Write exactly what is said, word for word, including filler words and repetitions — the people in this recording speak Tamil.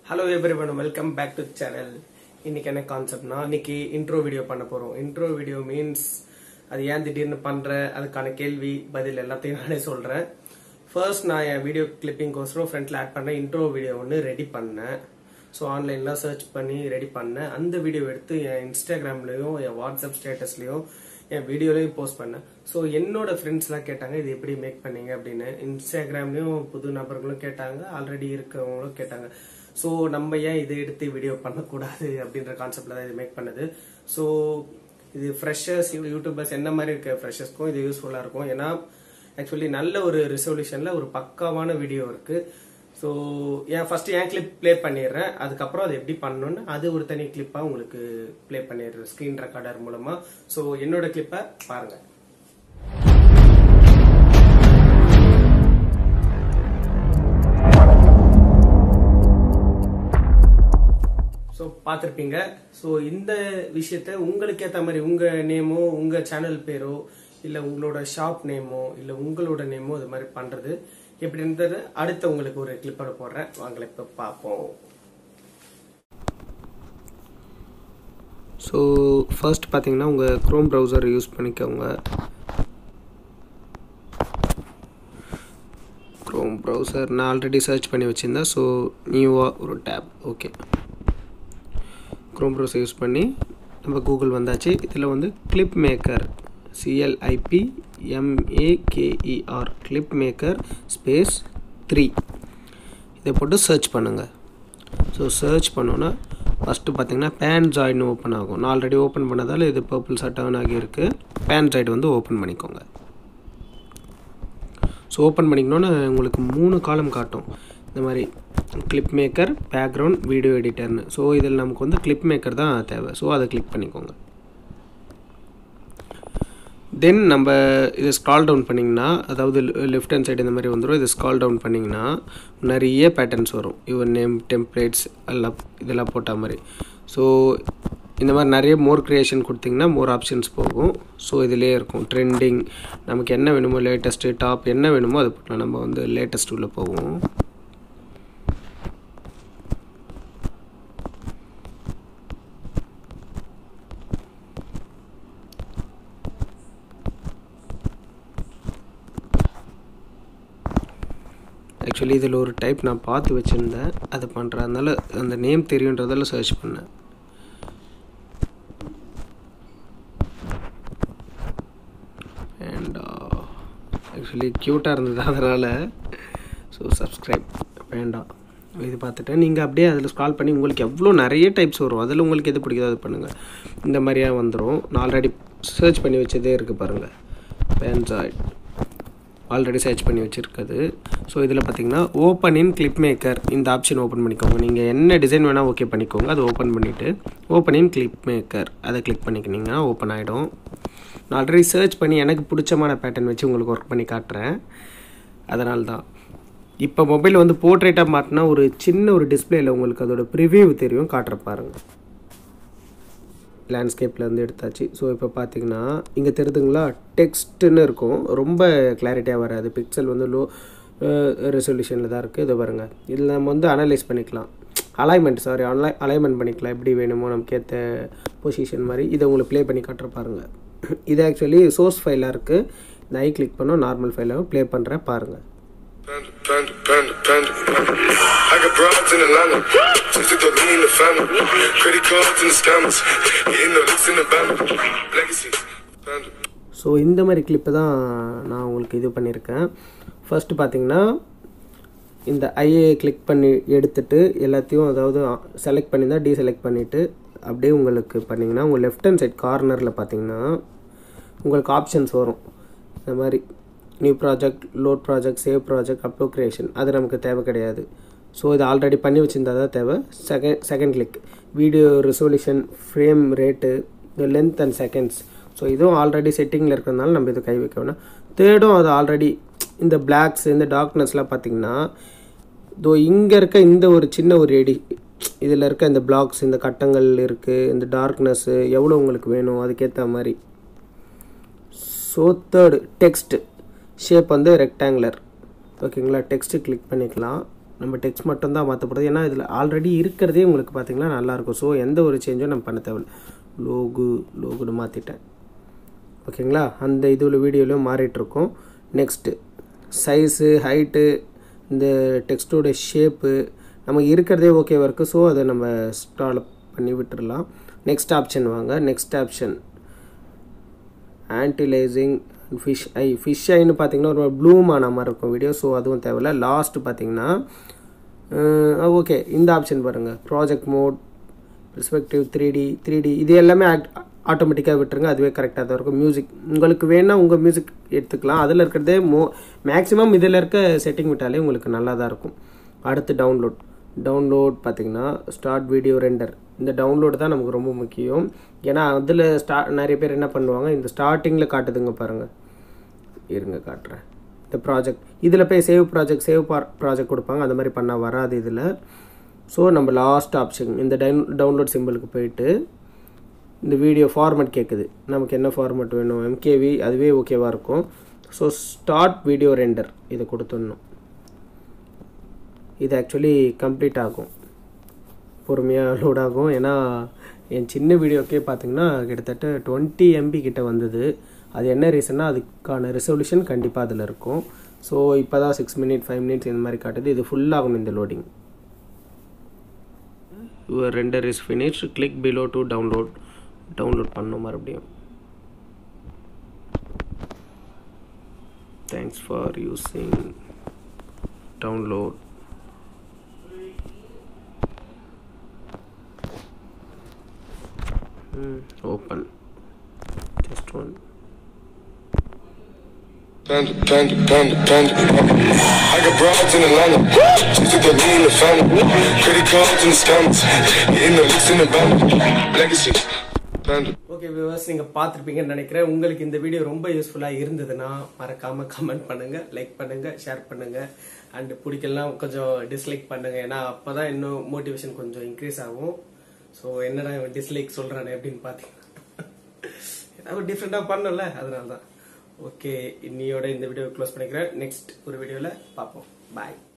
Hello everyone, welcome back to the channel. இன்னைக்கு என்ன கான்செப்ட்னா இன்னைக்கு இன்ட்ரோ வீடியோ பண்ண போறோம். இன்ட்ரோ வீடியோ மீன்ஸ் அது ஏன் திடீர்னு பண்ற அதுக்கான கேள்வி பதில் எல்லாத்தையும் நானே சொல்றேன். ஃபர்ஸ்ட் நான் என் வீடியோ கிளிப்பிங் கோசரம் ஃப்ரண்ட்ல ஆட் பண்ண இன்ட்ரோ வீடியோ ஒன்று ரெடி பண்ணேன். ஸோ ஆன்லைன்ல சர்ச் பண்ணி ரெடி பண்ணேன். அந்த வீடியோ எடுத்து என் இன்ஸ்டாகிராம்லயும் என் வாட்ஸ்அப் ஸ்டேட்டஸ்லயும் என் வீடியோலையும் போஸ்ட் பண்ணேன். ஸோ என்னோட ஃப்ரெண்ட்ஸ்லாம் கேட்டாங்க இது எப்படி மேக் பண்ணீங்க அப்படின்னு. இன்ஸ்டாகிராம்லயும் புது நபர்களும் கேட்டாங்க, ஆல்ரெடி இருக்கவங்களும் கேட்டாங்க. ஸோ நம்ம ஏன் இதை எடுத்து வீடியோ பண்ணக்கூடாது அப்படின்ற கான்செப்ட்ல தான் இது மேக் பண்ணது. ஸோ இது ஃப்ரெஷர்ஸ் யூடியூபர்ஸ் என்ன மாதிரி இருக்க ஃப்ரெஷர்ஸ்க்கும் இது யூஸ்ஃபுல்லா இருக்கும். ஏன்னா ஆக்சுவலி நல்ல ஒரு ரிசல்யூஷன்ல ஒரு பக்காவான வீடியோ இருக்கு. ஸோ ஏன் ஃபர்ஸ்ட் என் கிளிப் பிளே பண்ணிடுறேன், அதுக்கப்புறம் அது எப்படி பண்ணணும்னு அது ஒரு தனி கிளிப்பா உங்களுக்கு பிளே பண்ணிடுறேன் ஸ்கிரீன் ரெக்கார்டர் மூலமா. ஸோ என்னோட கிளிப்பை பாருங்க. ஸோ பார்த்துருப்பீங்க. ஸோ இந்த விஷயத்த உங்களுக்கு ஏற்ற மாதிரி உங்க நேமோ உங்க சேனல் பேரோ இல்லை உங்களோட ஷாப் நேமோ இல்லை உங்களோட நேமோ இது மாதிரி பண்றது எப்படின்றது அடுத்த உங்களுக்கு ஒரு கிளிப்போட போடுறேன். வாங்க இப்போ பார்ப்போம். ஸோ ஃபர்ஸ்ட் பார்த்தீங்கன்னா உங்கள் க்ரோம் ப்ரௌசர் யூஸ் பண்ணிக்கோங்க. க்ரோம் ப்ரௌசர் நான் ஆல்ரெடி சர்ச் பண்ணி வச்சுருந்தேன். ஸோ நியூவாக ஒரு tab. Okay, Chrome browser use பண்ணி நம்ம கூகுள் வந்தாச்சு. இதில் வந்து clip maker C L I P M A K E R clip maker space three இதை போட்டு சர்ச் பண்ணுங்கள். ஸோ சர்ச் பண்ணோன்னா ஃபஸ்ட்டு பார்த்தீங்கன்னா பேண்ட்ராய்டுன்னு ஓப்பன் ஆகும். நான் ஆல்ரெடி ஓப்பன் பண்ணதால் இது பர்பிள் டர்ன் ஆகியிருக்கு. பேண்ட்ராய்டு வந்து ஓப்பன் பண்ணிக்கோங்க. ஸோ ஓப்பன் பண்ணிக்கணுன்னு உங்களுக்கு மூணு காலம் காட்டும் இந்த மாதிரி கிளிப் மேக்கர், பேக்ரவுண்ட், வீடியோ எடிட்டர்னு. ஸோ இதில் நமக்கு வந்து கிளிப் மேக்கர் தான் தேவை. ஸோ அதை கிளிக் பண்ணிக்கோங்க. தென் நம்ம இதை ஸ்க்ரால் டவுன் பண்ணிங்கன்னா, அதாவது லெஃப்ட் ஹேண்ட் சைடு இந்த மாதிரி வந்துடும். இதை ஸ்க்ரால் டவுன் பண்ணிங்கன்னா நிறைய பேட்டர்ன்ஸ் வரும். யுவர் நேம், டெம்ப்ளேட்ஸ் எல்லாம் இதெல்லாம் போட்ட மாதிரி. ஸோ இந்த மாதிரி நிறைய மோர் க்ரியேஷன் கொடுத்திங்கன்னா மோர் ஆப்ஷன்ஸ் போகும். ஸோ இதிலே இருக்கும் ட்ரெண்டிங், நமக்கு என்ன வேணுமோ லேட்டஸ்ட்டு டாப் என்ன வேணுமோ அது போட்டலாம். நம்ம வந்து லேட்டஸ்ட் உள்ள போவோம். ஆக்சுவலி இதில் ஒரு டைப் நான் பார்த்து வச்சுருந்தேன், அதை பண்ணுறதுனால அந்த நேம் தெரியுன்றதால சர்ச் பண்ணேன். அண்ட் ஆக்சுவலி க்யூட்டாக இருந்தது அதனால். ஸோ சப்ஸ்கிரைப் வேண்டாம். இது பார்த்துட்டு நீங்கள் அப்படியே அதில் ஸ்க்ரால் பண்ணி உங்களுக்கு எவ்வளோ நிறைய டைப்ஸ் வரும். அதில் உங்களுக்கு எது பிடிக்குதோ அது பண்ணுங்கள். இந்த மாதிரியாக வந்துடும். நான் ஆல்ரெடி சர்ச் பண்ணி வச்சதே இருக்குது பாருங்கள், பேண்ட்ராய்டு ஆல்ரெடி சர்ச் பண்ணி வச்சுருக்குது. ஸோ இதில் பார்த்தீங்கன்னா ஓப்பன் இன் கிளிப் மேக்கர் இந்த ஆப்ஷன் ஓப்பன் பண்ணிக்கோங்க. நீங்கள் என்ன டிசைன் வேணால் ஓகே பண்ணிக்கோங்க. அதை ஓப்பன் பண்ணிவிட்டு ஓப்பன் இன் கிளிப் மேக்கர் அதை கிளிக் பண்ணிக்கினீங்கன்னா ஓப்பன் ஆகிடும். நான் ஆல்ரெடி சர்ச் பண்ணி எனக்கு பிடிச்சமான பேட்டர்ன் வச்சு உங்களுக்கு ஒர்க் பண்ணி காட்டுறேன். அதனால தான் இப்போ மொபைல் வந்து போர்ட்ரேட்டாக மாட்டினா ஒரு சின்ன ஒரு டிஸ்பிளேயில் உங்களுக்கு அதோட ப்ரிவியூ தெரியும். காட்டுற பாருங்கள். லேண்ட்ஸ்கேப்பில் வந்து எடுத்தாச்சு. ஸோ இப்போ பார்த்தீங்கன்னா இங்கே தெரியுதுங்களா, டெக்ஸ்ட்டுன்னு இருக்கும். ரொம்ப கிளாரிட்டியாக வராது. பிக்சல் வந்து லோ ரெசல்யூஷனில் தான் இருக்குது. இதை பாருங்கள். இதில் நம்ம வந்து அனலைஸ் பண்ணிக்கலாம். அலைன்மெண்ட் சாரி அலை அலைன்மெண்ட் பண்ணிக்கலாம். எப்படி வேணுமோ நமக்கு ஏற்ற பொசிஷன் மாதிரி. இதை உங்களுக்கு ப்ளே பண்ணி காட்டுற பாருங்கள். இது ஆக்சுவலி சோர்ஸ் ஃபைலாக இருக்குது. இந்த ஐ கிளிக் பண்ணோம், நார்மல் ஃபைலாகவும் ப்ளே பண்ணுறேன் பாருங்கள். Panda, panda, panda, panda, panda. I got broads in Atlanta, just to throw me in the family. Credit cards and the scammers, hitting the licks in the band. Legacy, panda. So இந்த மாதிரி கிளிப்பு தான் நான் உங்களுக்கு இது பண்ணியிருக்கேன். ஃபர்ஸ்ட்டு பார்த்தீங்கன்னா இந்த ஐஏ கிளிக் பண்ணி எடுத்துகிட்டு எல்லாத்தையும், அதாவது செலக்ட் பண்ணியிருந்தால் டீசெலக்ட் பண்ணிவிட்டு அப்படியே உங்களுக்கு பண்ணிங்கன்னா உங்கள் லெஃப்ட் ஹேண்ட் சைட் கார்னரில் பார்த்தீங்கன்னா உங்களுக்கு ஆப்ஷன்ஸ் வரும். இந்த மாதிரி new project, load project, save project, upload creation. அது நமக்கு தேவை கிடையாது. ஸோ இது ஆல்ரெடி பண்ணி வச்சுருந்தா தான் தேவை. Second second click video resolution, frame rate, இந்த லென்த் அண்ட் செகண்ட்ஸ். ஸோ இதுவும் ஆல்ரெடி செட்டிங்கில் இருக்கிறதுனால நம்ம இது கை வைக்க வேணாம். தேர்டும் அது ஆல்ரெடி இந்த பிளாக்ஸ், இந்த டார்க்னஸ்லாம் பார்த்திங்கன்னா இதோ இங்கே இருக்க இந்த ஒரு சின்ன ஒரு எடி, இதில் இருக்க இந்த பிளாக்ஸ், இந்த கட்டங்கள் இருக்குது, இந்த டார்க்னஸ்ஸு எவ்வளோ உங்களுக்கு வேணும் அதுக்கேற்ற மாதிரி. ஸோ தேர்டு டெக்ஸ்ட்டு ஷேப் வந்து ரெக்டாங்குலர். ஓகேங்களா, டெக்ஸ்ட்டு கிளிக் பண்ணிக்கலாம். நம்ம டெக்ஸ்ட் மட்டும் தான் மாற்றப்படுது. ஏன்னா இதில் ஆல்ரெடி இருக்கிறதே உங்களுக்கு பார்த்தீங்கன்னா நல்லாயிருக்கும். ஸோ எந்த ஒரு சேஞ்சும் நம்ம பண்ண தேவையில்லை. லோகு லோகுன்னு மாற்றிட்டேன். ஓகேங்களா, அந்த இதில் வீடியோலையும் மாறிட்டுருக்கோம். நெக்ஸ்ட்டு சைஸு, ஹைட்டு, இந்த டெக்ஸ்ட்டோட ஷேப்பு நமக்கு இருக்கிறதே ஓகேவாக இருக்குது. ஸோ அதை நம்ம ஸ்டால் பண்ணி விட்டுடலாம். நெக்ஸ்ட் ஆப்ஷன் வாங்க. Next option antialiasing fish eye. Fish ஐன்னு பார்த்தீங்கன்னா ஒரு ப்ளூம் ஆன மாதிரி இருக்கும் வீடியோ. ஸோ அதுவும் தேவையில்ல. லாஸ்ட்டு பார்த்தீங்கன்னா ஓகே, இந்த ஆப்ஷன் பாருங்கள், project mode, perspective, three D three D இது எல்லாமே ஆக்ட் ஆட்டோமேட்டிக்காக விட்டுருங்க. அதுவே கரெக்டாக தான் இருக்கும். மியூசிக் உங்களுக்கு வேணால் உங்கள் மியூசிக் எடுத்துக்கலாம். அதில் இருக்கிறதே மோ மேக்ஸிமம் இதில் இருக்க செட்டிங் விட்டாலே உங்களுக்கு நல்லா தான் இருக்கும். அடுத்து டவுன்லோட். டவுன்லோட் பார்த்திங்கன்னா ஸ்டார்ட் வீடியோ ரெண்டர். இந்த டவுன்லோடு தான் நமக்கு ரொம்ப முக்கியம். ஏன்னா அதில் ஸ்டா நிறைய பேர் என்ன பண்ணுவாங்க, இந்த ஸ்டார்டிங்கில் காட்டுதுங்க பாருங்கள், இருங்க காட்டுறேன். இந்த ப்ராஜெக்ட் இதில் போய் சேவ் ப்ராஜெக்ட் சேவ் ப்ராஜெக்ட் கொடுப்பாங்க. அந்த மாதிரி பண்ணால் வராது இதில். ஸோ நம்ம லாஸ்ட் ஆப்ஷன் இந்த டவுன் டவுன்லோட் சிம்பிளுக்கு போயிட்டு இந்த வீடியோ ஃபார்மேட் கேட்குது, நமக்கு என்ன ஃபார்மேட் வேணும், எம்கேவி அதுவே ஓகேவாக இருக்கும். ஸோ ஸ்டார்ட் வீடியோ ரெண்டர் இதை கொடுத்துடணும். இது ஆக்சுவலி கம்ப்ளீட் ஆகும், பொறுமையாக லோட் ஆகும். ஏன்னா என் சின்ன வீடியோக்கே பார்த்திங்கன்னா கிட்டத்தட்ட டுவெண்ட்டி எம்பி கிட்ட வந்தது. அது என்ன ரீசன்னா அதுக்கான ரெசல்யூஷன் கண்டிப்பாக அதில் இருக்கும். ஸோ இப்போ தான் சிக்ஸ் மினிட் ஃபைவ் மினிட்ஸ் இந்த மாதிரி காட்டுது. இது ஃபுல்லாகணும் இந்த loading. Your render is finished, click below to download. Download பண்ணணும் மறுபடியும். Thanks for using download. Open just one. Panda, panda, panda, panda. I got broads in Atlanta. Just took the lean in the family. Credit cards and the scammers. Hitting the licks in the band. Legacy. Panda. Okay viewers, நீங்கள் பார்த்துருப்பீங்கன்னு நினைக்கிறேன். உங்களுக்கு இந்த வீடியோ ரொம்ப யூஸ்ஃபுல்லாக இருந்ததுன்னா மறக்காமல் கமெண்ட் பண்ணுங்கள், லைக் பண்ணுங்கள், ஷேர் பண்ணுங்கள். அண்ட் பிடிக்கலாம் கொஞ்சம் டிஸ்லைக் பண்ணுங்கள். ஏன்னா அப்போ தான் இன்னும் மோட்டிவேஷன் கொஞ்சம் இன்க்ரீஸ் ஆகும். ஸோ என்னடா டிஸ்லைக் சொல்கிறானே அப்படின்னு பார்த்தீங்கன்னா ஏதாவது டிஃப்ரெண்டாக பண்ணல, அதனால தான். ஓகே, இன்னையோட இந்த வீடியோ க்ளோஸ் பண்ணிக்கிறேன். நெக்ஸ்ட் ஒரு வீடியோவில் பார்ப்போம். பாய்.